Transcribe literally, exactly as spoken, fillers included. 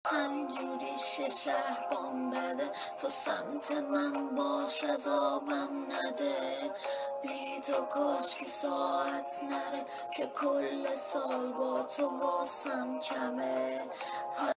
همینجوری شه شهر بام بده، تو سمت من باش عذابم نده. بی تو کاش که ساعت نره، که کل سال با تو واسم کمه.